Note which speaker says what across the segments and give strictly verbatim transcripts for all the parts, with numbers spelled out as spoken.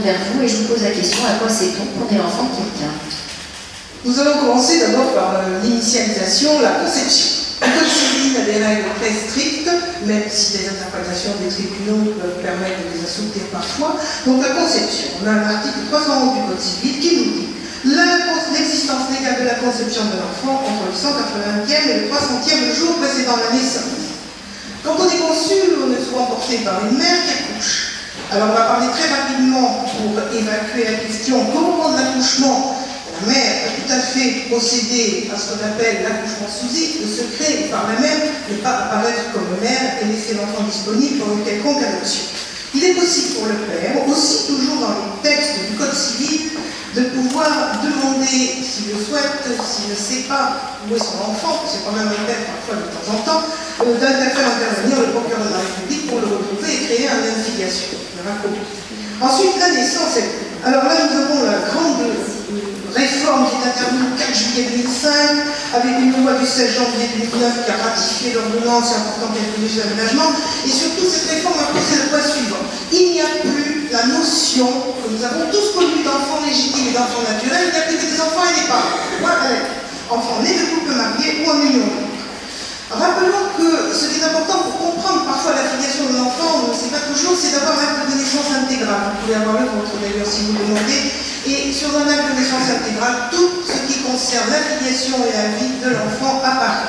Speaker 1: vers vous et je vous pose la question, à quoi sait-on qu'on est l'enfant de quelqu'un?
Speaker 2: Nous allons commencer d'abord par euh, l'initialisation, la conception. Le code civil a des règles très strictes, même si les interprétations des tribunaux peuvent permettre de les assouplir parfois. Donc la conception, on a l'article trois cent onze du code civil qui nous dit l'existence légale de la conception de l'enfant entre le cent quatre-vingtième et le trois centième jour précédant la naissance. Quand on est conçu, on est souvent porté par une mère qui accouche. Alors on va parler très rapidement pour évacuer la question qu'au moment de l'accouchement, la mère a tout à fait procédé à ce qu'on appelle l'accouchement sous X, le secret, et par la même ne pas apparaître comme mère et laisser l'enfant disponible pour une quelconque adoption. Il est possible pour le père, aussi toujours dans les textes du code civil, de pouvoir demander, s'il le souhaite, s'il ne sait pas où est son enfant, c'est quand même un père parfois de temps en temps, euh, d'interférer intervenir le procureur de la République pour le retrouver et créer un lien de filiation. Ensuite, la naissance. Alors là, nous avons la grande réforme qui est intervenue le quatre juillet deux mille cinq, avec une loi du seize janvier deux mille neuf qui a ratifié l'ordonnance important qu'elle prévoit l'aménagement. Et surtout, cette réforme a posé le point suivant. Il n'y a plus la notion que nous avons tous connue d'enfants légitimes et d'enfants naturels, il n'y a plus que des enfants et des parents. Voilà, enfants nés de couple marié ou en union. Rappelons que ce qui est important pour comprendre parfois la filiation de l'enfant, on ne sait pas toujours, c'est d'avoir l'acte de naissance intégral. Vous pouvez avoir le vôtre d'ailleurs si vous le demandez. Et sur un acte de naissance intégrale, tout ce qui concerne la filiation et la vie de l'enfant apparaît.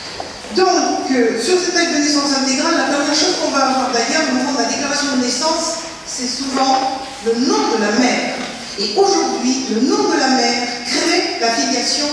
Speaker 2: Donc, euh, sur cet acte de naissance intégrale, la première chose qu'on va avoir d'ailleurs au moment de la déclaration de naissance, c'est souvent le nom de la mère. Et aujourd'hui, le nom de la mère crée la filiation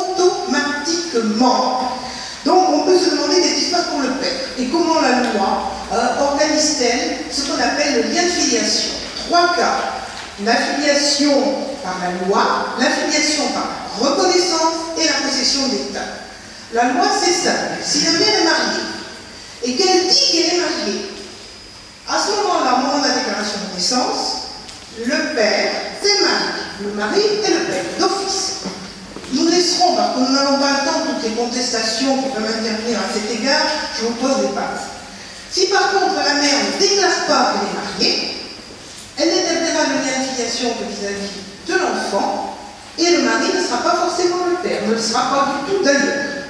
Speaker 2: automatiquement. Donc, on peut se demander qu'est-ce qui se passe pour le père et comment la loi euh, organise-t-elle ce qu'on appelle le lien de filiation. Trois cas. La filiation par la loi, la filiation par la reconnaissance et la possession d'État. La loi, c'est simple. Si la mère est mariée et qu'elle dit qu'elle est mariée, à ce moment-là, au moment de la déclaration de naissance, le père, c'est le mari. Le mari est le père, d'office. Nous laisserons, parce que nous n'avons pas le temps de toutes les contestations qui peuvent intervenir à cet égard, je vous pose des bases. Si par contre la mère ne déclare pas qu'elle est mariée, elle n'établira le lien de filiation que vis-à-vis de l'enfant, et le mari ne sera pas forcément le père, ne le sera pas du tout d'ailleurs.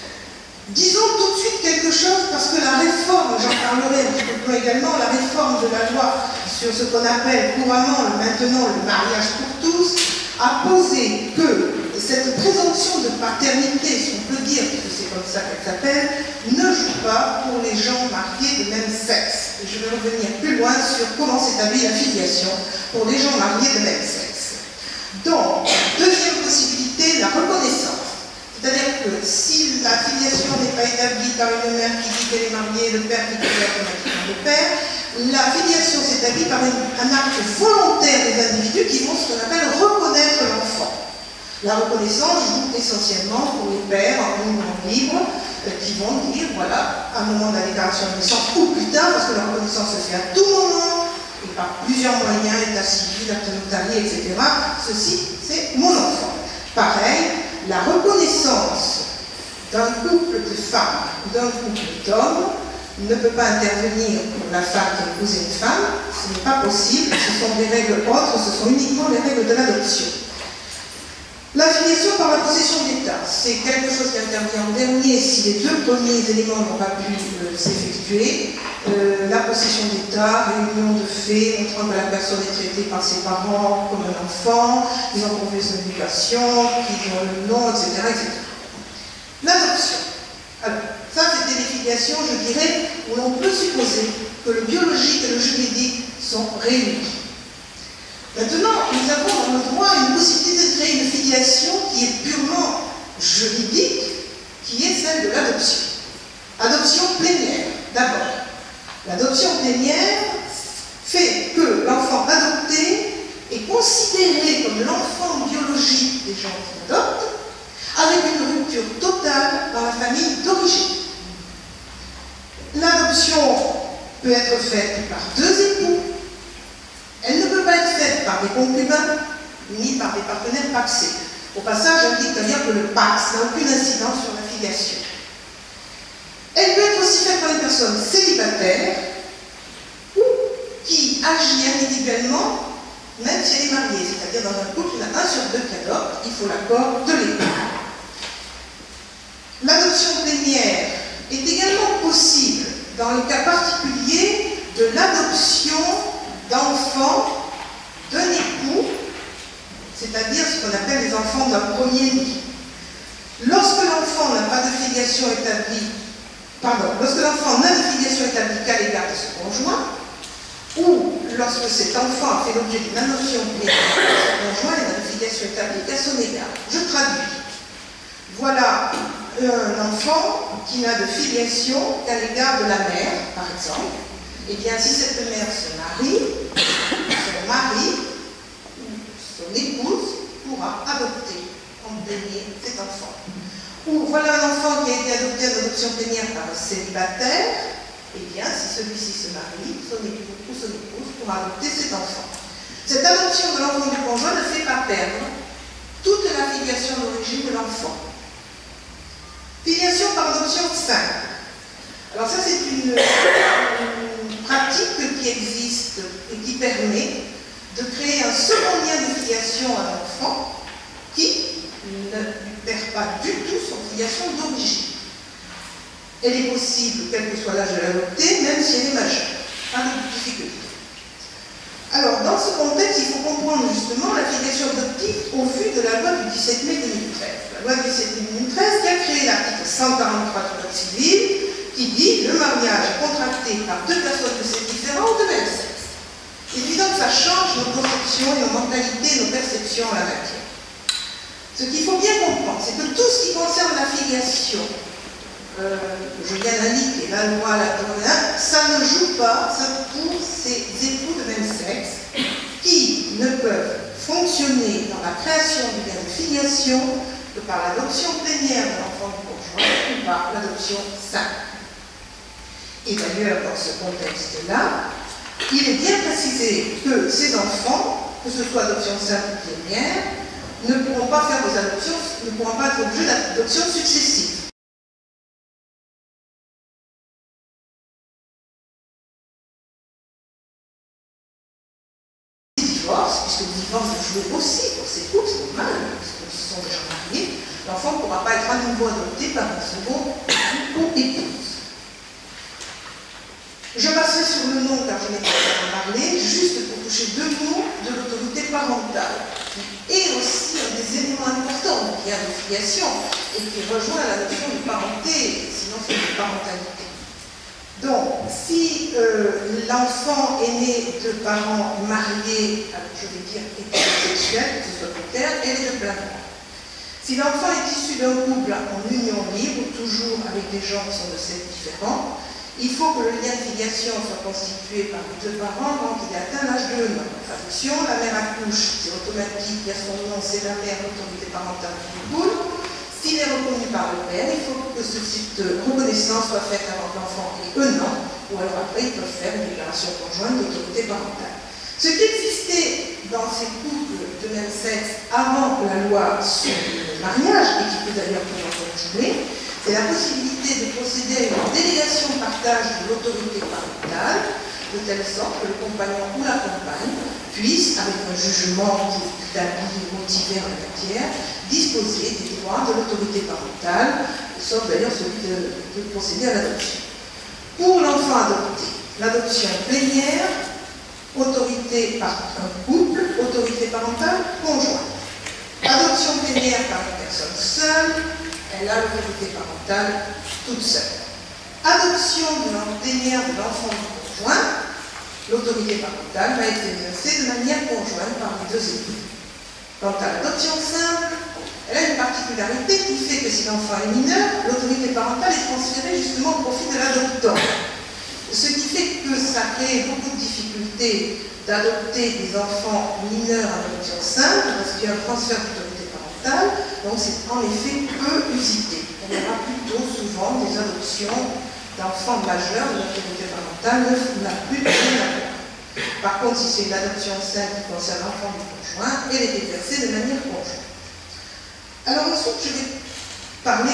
Speaker 2: Disons tout de suite quelque chose, parce que la réforme, j'en parlerai un petit peu plus également, la réforme de la loi sur ce qu'on appelle couramment maintenant le mariage pour tous, a posé que cette présomption de paternité, si on peut dire, puisque c'est comme ça qu'elle s'appelle, ne joue pas pour les gens mariés de même sexe. Et je vais revenir plus loin sur comment s'établit la filiation pour les gens mariés de même sexe. Donc, deuxième possibilité, la reconnaissance. C'est-à-dire que si la filiation n'est pas établie par une mère qui dit qu'elle est mariée, le père qui dit qu'elle est automatiquement le père, la filiation s'établit par une, un acte volontaire des individus qui vont ce qu'on appelle reconnaître l'enfant. La reconnaissance joue essentiellement pour les pères en mouvement libre euh, qui vont dire, voilà, à un moment de la déclaration de naissance ou plus tard, parce que la reconnaissance se fait à tout moment et par plusieurs moyens, état civil, acte notarié, et cetera. Ceci, c'est mon enfant. Pareil, la reconnaissance d'un couple de femmes ou d'un couple d'hommes ne peut pas intervenir pour la femme qui a épousé une femme, ce n'est pas possible, ce sont des règles autres, ce sont uniquement les règles de l'adoption. La filiation par la possession d'État, c'est quelque chose qui intervient en dernier si les deux premiers éléments n'ont pas pu euh, s'effectuer. Euh, la possession d'État, réunion de faits montrant que la personne est traitée par ses parents comme un enfant, ils ont prouvé son éducation, qu'ils ont le nom, et cetera et cetera. L'adoption. Alors, ça c'était des filiations, je dirais, où l'on peut supposer que le biologique et le juridique sont réunis. Maintenant, nous avons dans le droit une possibilité de créer une filiation qui est purement juridique, qui est celle de l'adoption. Adoption plénière, d'abord. L'adoption plénière fait que l'enfant adopté est considéré comme l'enfant biologique des gens qui adoptent, avec une rupture totale dans la famille d'origine. L'adoption peut être faite par deux époux. Elle ne peut pas être faite par des concubins ni par des partenaires pacsés. Au passage, j'indique d'ailleurs que le pax n'a aucune incidence sur la filiation. Elle peut être aussi faite par une personne célibataire ou qui agit individuellement même si elle est mariée, c'est-à-dire dans un couple, il y en a un sur deux qui adopte, il faut l'accord de l'époux. L'adoption plénière est également possible dans le cas particulier de l'adoption d'enfants d'un époux, c'est-à-dire ce qu'on appelle les enfants d'un premier lit. Lorsque l'enfant n'a pas de filiation établie, pardon, lorsque l'enfant n'a de filiation établie qu'à l'égard de son conjoint, ou lorsque cet enfant a fait l'objet d'une adoption plénière de son conjoint et n'a de filiation établie qu'à son égard. Je traduis. Voilà un enfant qui n'a de filiation qu'à l'égard de la mère, par exemple. Eh bien, si cette mère se marie, son mari ou son épouse pourra adopter en plénière cet enfant. Ou voilà un enfant qui a été adopté en adoption plénière par un célibataire, eh bien, si celui-ci se marie, son époux ou son épouse pourra adopter cet enfant. Cette adoption de l'enfant du conjoint ne fait pas perdre toute la filiation d'origine de l'enfant. Filiation par adoption simple. Alors ça, c'est une, une pratique qui existe et qui permet de créer un second lien de filiation à l'enfant qui ne perd pas du tout son filiation d'origine. Elle est possible, quel que soit l'âge de l'adopté, même si elle est majeure. Pas de difficulté. Alors, dans ce contexte, il faut comprendre justement la filiation adoptive au vu de la loi du dix-sept mai deux mille treize. La loi du dix-sept mai deux mille treize qui a créé l'article cent quarante-trois du Code civil qui dit le mariage est contracté par deux personnes de sexe différent ou de même sexe. C'est évident que ça change nos conceptions et nos mentalités, nos perceptions en la matière. Ce qu'il faut bien comprendre, c'est que tout ce qui concerne la filiation, euh, je viens d'indiquer, la loi, la loi, ça ne joue pas ça pour ces époux de même sexe qui ne peuvent fonctionner dans la création du lien de filiation que par l'adoption plénière de l'enfant du conjoint ou par l'adoption simple. Et d'ailleurs, dans ce contexte-là, il est bien précisé que ces enfants, que ce soit adoption simple ou plénière, ne pourront pas faire des adoptions, ne pourront pas être l'objet d'adoptions successives. Puisque le divorce est joué aussi pour ces couples, c'est normal, puisqu'ils se sont déjà mariés, l'enfant ne pourra pas être à nouveau adopté par un second ou épouse. Je passerai sur le nom car je n'ai pas parlé, juste pour toucher deux mots de l'autorité parentale, qui est aussi un des éléments importants qui a de filiation et qui rejoint la notion de parenté, sinon c'est de parentalité. Donc, si euh, l'enfant est né de parents mariés, alors je vais dire hétérosexuels, que ce soit plus clair, elle est de plein droit. Si l'enfant est issu d'un couple en union libre, toujours avec des gens qui sont de sexe différents, il faut que le lien de filiation soit constitué par les deux parents quand il atteint l'âge de un an. Traduction, la mère accouche, c'est automatique, il y a son nom, c'est la mère, l'autorité parentale du couple. S'il est reconnu par le père, il faut que ce type de reconnaissance soit faite avant que l'enfant ait un an, ou alors après, ils peuvent faire une déclaration conjointe d'autorité parentale. Ce qui existait dans ces couples de même sexe avant la loi sur le mariage, et qui peut d'ailleurs toujours continuer, c'est la possibilité de procéder à une délégation de partage de l'autorité parentale, de telle sorte que le compagnon ou la compagne puisse, avec un jugement établi, motivé en la matière, disposer des droits de l'autorité parentale, sauf d'ailleurs celui de, de procéder à l'adoption. Pour l'enfant adopté, l'adoption plénière, autorité par un couple, autorité parentale conjointe. Adoption plénière par une personne seule, elle a l'autorité parentale toute seule. Adoption plénière de l'enfant du conjoint, l'autorité parentale va être exercée de manière conjointe par les deux époux. Quant à l'adoption simple, elle a une particularité qui fait que si l'enfant est mineur, l'autorité parentale est transférée justement au profit de l'adoptant. Ce qui fait que ça crée beaucoup de difficultés d'adopter des enfants mineurs en adoption simple, parce qu'il y a un transfert d'autorité parentale, donc c'est en effet peu usité. On aura plutôt souvent des adoptions d'enfants majeurs de l'autorité parentale n'a plus de rien à voir. Par contre, si c'est une adoption simple qui concerne l'enfant du conjoint, elle est exercée de manière conjointe. Alors ensuite, je vais parler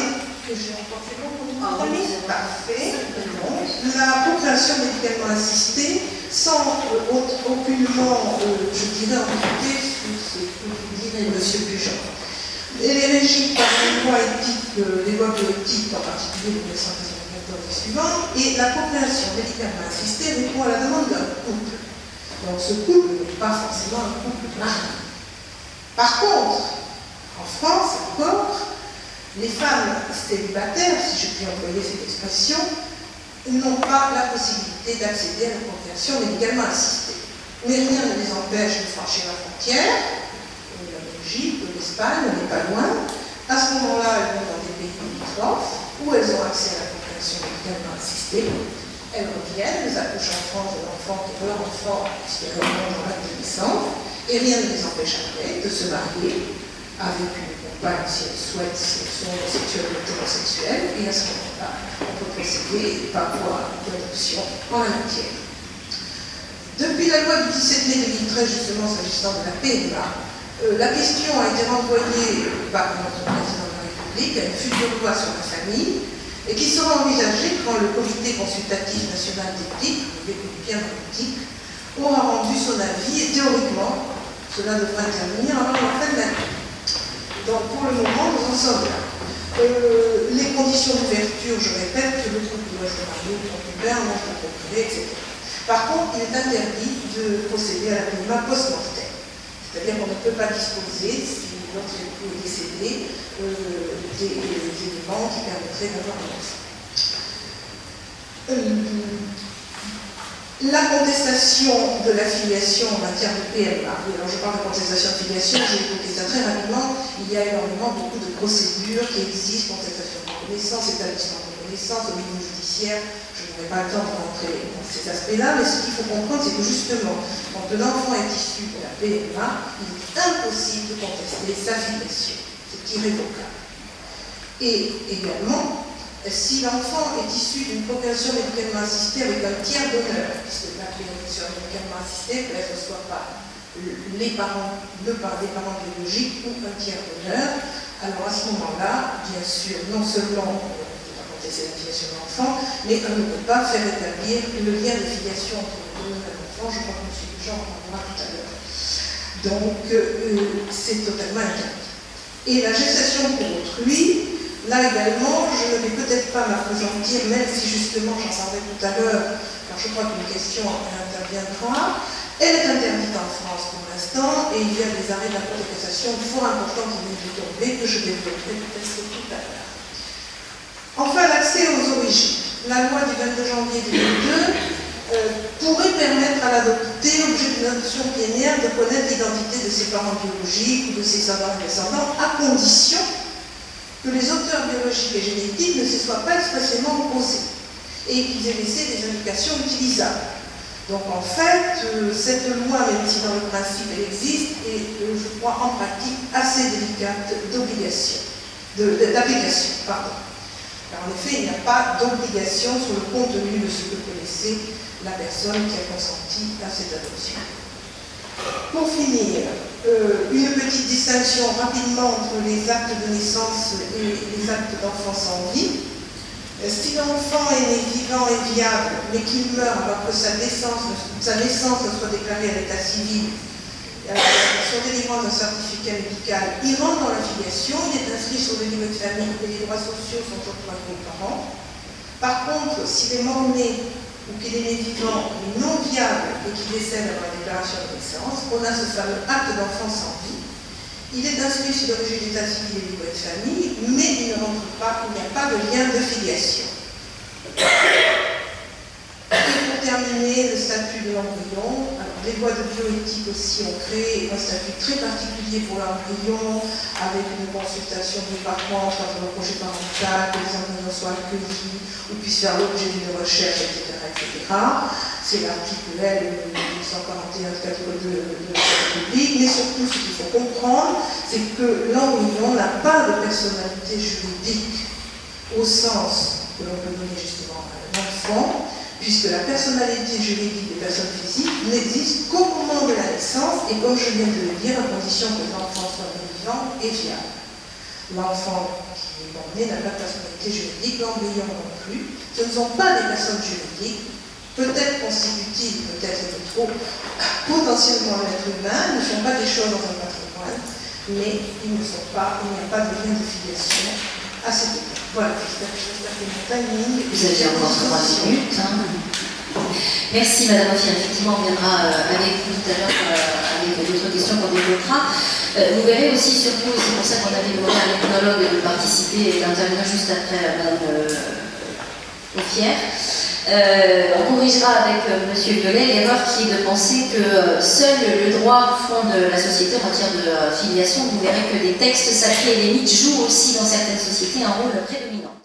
Speaker 2: que j'ai encore fait long pour vous
Speaker 1: Ah, oui,
Speaker 2: parler. Parfait. Donc, la procréation médicalement assistée, sans euh, aucunement, euh, je dirais, empiéter sur ce que vous dirait M. Bujon. Elle est régie par les lois éthiques, euh, les lois bioéthiques, en particulier de mille neuf cent quatre-vingt-quatorze et suivant, et la procréation médicalement assistée répond à la demande d'un couple. Donc ce couple n'est pas forcément un couple marié. Par contre, en France encore, les femmes célibataires, si je puis employer cette expression, n'ont pas la possibilité d'accéder à la procréation médicalement assistée. Mais rien ne les empêche de franchir la frontière, comme la Belgique, l'Espagne, on n'est pas loin. À ce moment-là, elles vont dans des pays limitrophes où elles ont accès à la procréation médicalement assistée. Elles reviennent, elles accouchent en France de l'enfant qui est leur enfant, puisqu'elles remontent dans l'acte de naissance, et rien ne les empêche après de se marier avec une compagne si elles souhaitent, si elles sont homosexuelles ou hétérosexuelles, et à ce moment-là, on peut procéder par voie d'adoption en la matière. Depuis la loi du dix-sept mai deux mille treize, justement, s'agissant de la P M A, euh, la question a été renvoyée par notre président de la République à une future loi sur la famille, et qui sera envisagée quand le comité consultatif national d'éthique, le bien politique, aura rendu son avis, et théoriquement, cela devrait intervenir avant la fin de l'année. Donc pour le moment, nous en sommes là. Euh, les conditions d'ouverture, je répète, que le couple doit se marier au concubin, non pour procurer, et cetera. Par contre, il est interdit de procéder à la P M A post-mortem. C'est-à-dire qu'on ne peut pas disposer, si notre époux est décédé, euh, des, des éléments qui permettraient d'avoir un enfant. Euh, la contestation de la filiation en matière de P M A. Alors je parle de contestation de filiation, je vais évoquer ça très rapidement. Il y a énormément beaucoup de procédures qui existent, contestation de reconnaissance, établissement de reconnaissance au niveau judiciaire. Je n'aurai pas le temps de rentrer dans ces aspects-là, mais ce qu'il faut comprendre, c'est que justement, quand un enfant est issu de la P M A, il est impossible de contester sa filiation. C'est irrévocable. Et également, si l'enfant est issu d'une procréation médicalement assistée avec un tiers d'honneur, puisque la procréation médicalement assistée peut être soit par les parents, le par des parents biologiques ou un tiers d'honneur, alors à ce moment-là, bien sûr, non seulement c'est la filiation de l'enfant, mais on ne peut pas faire établir le lien de filiation entre le donné et l'enfant. Je crois que M. Jean en parlera tout à l'heure. Donc, euh, c'est totalement interdit. Et la gestation pour autrui, là également, je ne vais peut-être pas m'appesantir, même si justement j'en parlerai tout à l'heure, car je crois qu'une question interviendra. Elle est interdite en France pour l'instant, et il y a des arrêts de la Cour de cassation fort importants qui viennent de tomber, que je développerai peut-être tout à l'heure. Enfin, l'accès aux origines. La loi du vingt-deux janvier deux mille deux euh, pourrait permettre à l'adopté, objet d'une adoption plénière, de connaître l'identité de ses parents biologiques ou de ses descendants, à condition que les auteurs biologiques et génétiques ne se soient pas expressément opposés et qu'ils aient laissé des indications utilisables. Donc en fait, euh, cette loi, même si dans le principe elle existe, est, euh, je crois, en pratique assez délicate d'obligation, d'application, pardon. Car en effet, il n'y a pas d'obligation sur le contenu de ce que connaissait la personne qui a consenti à cette adoption. Pour finir, euh, une petite distinction rapidement entre les actes de naissance et les actes d'enfance en vie. Si l'enfant est né vivant et viable, mais qu'il meurt alors que sa naissance, sa naissance ne soit déclarée à l'état civil, sur délivrance d'un certificat médical, il rentre dans la filiation, il est inscrit sur le livret de famille et les droits sociaux sont octroyés aux parents. Par contre, s'il est mort-né ou qu'il est né vivant mais non viable et qu'il décède avant la déclaration de naissance, on a ce fameux acte d'enfance en vie. Il est inscrit sur le registre d'état civil et les livret de famille, mais il ne rentre pas, il n'y a pas de lien de filiation. Et pour terminer, le statut de l'embryon. Les lois de bioéthique aussi ont créé un statut très particulier pour l'embryon, avec une consultation du parent quant au projet parental, que les embryons soient accueillis ou puissent faire l'objet d'une recherche, et cetera et cetera. C'est l'article L huit cent quarante et un du Code de la République, mais surtout ce qu'il faut comprendre, c'est que l'embryon n'a pas de personnalité juridique au sens que l'on peut donner justement à un enfant, puisque la personnalité juridique des personnes physiques n'existe qu'au moment de la naissance et, comme je viens de le dire, à condition que l'enfant soit vivant et viable. L'enfant qui est borné n'a pas de personnalité juridique, l'embryon non plus. Ce ne sont pas des personnes juridiques, peut-être constitutives, peut-être de trop, potentiellement l'être humain, ne sont pas des choses dans un patrimoine, mais ils ne sont pas, il n'y a pas de lien de filiation à cet égard. Voilà, j'espère que mon timing.
Speaker 1: Vous avez encore trois minutes. Hein. Merci Madame Offier. Effectivement, on viendra euh, avec vous tout à l'heure euh, avec d'autres questions qu'on développera. Euh, vous verrez aussi, surtout, c'est pour ça qu'on avait demandé à l'ethnologue de participer et d'intervenir juste après euh, Madame euh, Offier. Euh, on corrigera avec euh, Monsieur Violet l'erreur qui est de penser que euh, seul le droit fonde la société en matière de euh, filiation. Vous verrez que des textes sacrés et des mythes jouent aussi dans certaines sociétés un rôle prédominant.